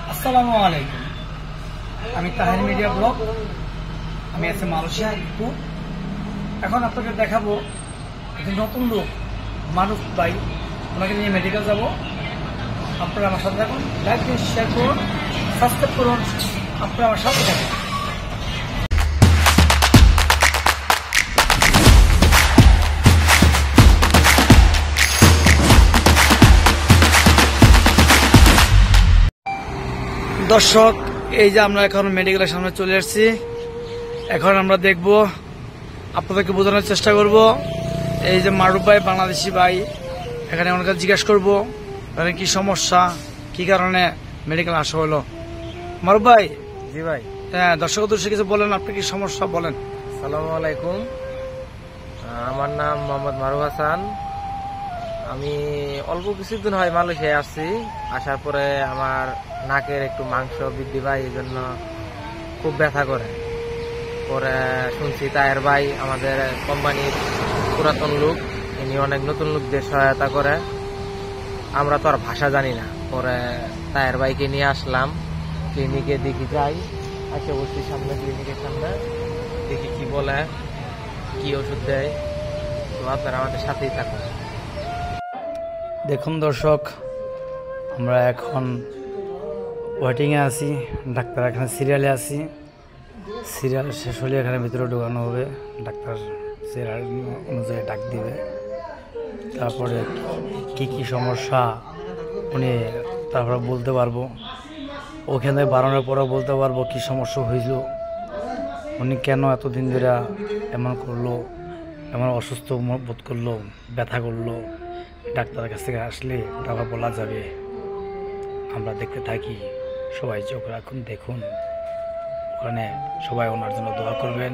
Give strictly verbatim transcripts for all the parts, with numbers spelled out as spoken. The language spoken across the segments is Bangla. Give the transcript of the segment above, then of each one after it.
আসসালামু আলাইকুম। আমি তাহের মিডিয়া ব্লগ, আমি আছি মালয়েশিয়া ইপু। এখন আপনাকে দেখাবো একটি নতুন লোক মারুফ ভাই, ওনাকে নিয়ে মেডিকেল যাব। আপনারা আমার সাথে থাকুন, লাইক দিন, শেয়ার করুন, সাবস্ক্রাইব করুন। আপনারা আমার সাথে থাকুন। দর্শক, এই যে আমরা এখন মেডিকেলের সামনে চলে আসছি। এখন আমরা দেখব, আপনাদেরকে বোঝানোর চেষ্টা করব। এই যে মারুফ ভাই, বাংলাদেশি ভাই, এখানে ওনাকে জিজ্ঞাসা করবো এখানে কি সমস্যা, কি কারণে মেডিকেল আসা হলো। মারুফ ভাই। জি ভাই। হ্যাঁ, দর্শক উদ্দেশ্যে কিছু বলেন, আপনি কি সমস্যা বলেন। আসসালামু আলাইকুম, আমার নাম মোহাম্মদ মারুফ হাসান। আমি অল্প কিছুদিন হয় মালয়েশিয়ায় আসছি। আসার পরে আমার নাকের একটু মাংস বৃদ্ধি পায়, এই জন্য খুব ব্যথা করে। পরে শুনছি তাহের ভাই আমাদের কোম্পানির পুরাতন লোক, ইনি অনেক নতুন লোকদের সহায়তা করে। আমরা তো আর ভাষা জানি না। পরে তাহের ভাইকে নিয়ে আসলাম ক্লিনিকে, দেখি যাই আসে বসছি সামনে ক্লিনিকের সামনে, দেখি কি বলে, কি ওষুধ দেয়। তো আপনারা আমাদের সাথেই থাকুন। দেখুন দর্শক, আমরা এখন ওয়েটিংয়ে আছি, ডাক্তার এখানে সিরিয়ালে আছি। সিরিয়াল শেষ হলে এখানে ভিতরে ঢোকানো হবে, ডাক্তার সিরিয়াল অনুযায়ী ডাক দিবে। তারপরে কি কি সমস্যা উনি তারপরে বলতে পারবো, ওখানে বাড়ানোর পরেও বলতে পারবো কি সমস্যা হয়েছিল, উনি কেন এতদিন ধরে এমন করলো, এমন অসুস্থ বোধ করলো, ব্যথা করলো। ডাক্তারের কাছ থেকে আসলে ওটা বলা যাবে। আমরা দেখতে থাকি, সবাই চোখ রাখুন, দেখুন। ওখানে সবাই ওনার জন্য দোয়া করবেন।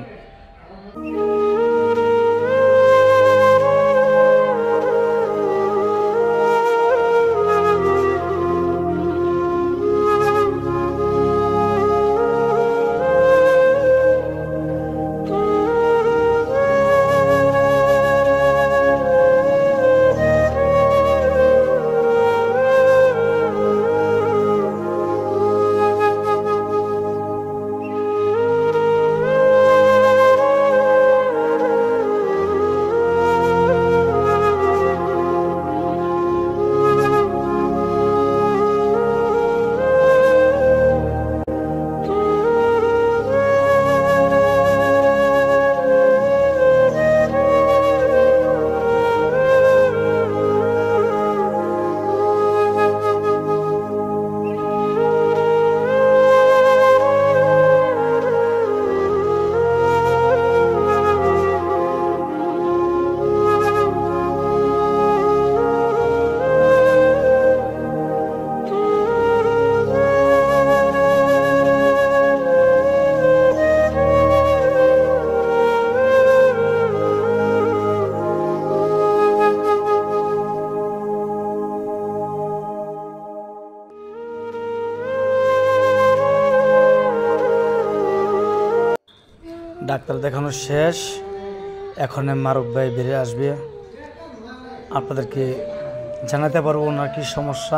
ডাক্তার দেখানো শেষ, এখন মারুফ ভাই বেরিয়ে আসবে। আপনাদেরকে জানাতে পারবো ওনার কি সমস্যা।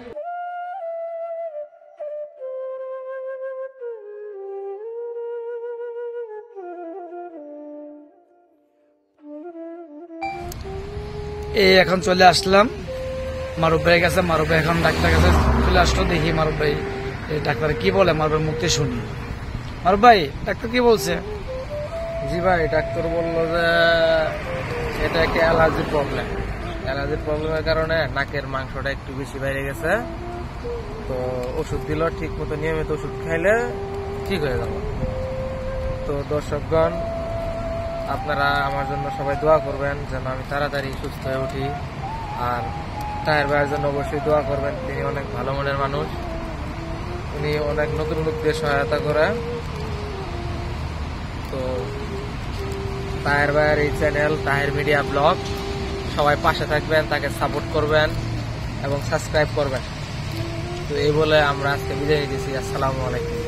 এই এখন চলে আসলাম মারুফ ভাইয়ের কাছে। মারুফ ভাই এখন ডাক্তার কাছে চলে আসলো। দেখি মারুফ ভাই এই ডাক্তার কি বলে, মারুফ ভাই মুক্তি শুনি। মারুফ ভাই, ডাক্তার কি বলছে? জি ভাই, ডাক্তার বললো যে এটা একটা অ্যালার্জির প্রবলেম। অ্যালার্জির প্রবলেমের কারণে নাকের মাংসটা একটু বেশি বেড়ে গেছে। তো ওষুধ দিল, ঠিক মতো নিয়মিত ওষুধ খাইলে ঠিক হয়ে যাবে। তো দর্শকগণ, আপনারা আমার জন্য সবাই দোয়া করবেন যেন আমি তাড়াতাড়ি সুস্থ হয়ে উঠি। আর তাহের ভাইয়ের জন্য অবশ্যই দোয়া করবেন, তিনি অনেক ভালো মনের মানুষ। উনি অনেক নতুন লোকদের সহায়তা করে। তো তাহের ভাইয়ের এই চ্যানেল তাহের মিডিয়া ব্লগ, সবাই পাশে থাকবেন, তাকে সাপোর্ট করবেন এবং সাবস্ক্রাইব করবেন। তো এই বলে আমরা আজকে বিদায় নিতেছি। আসসালামু আলাইকুম।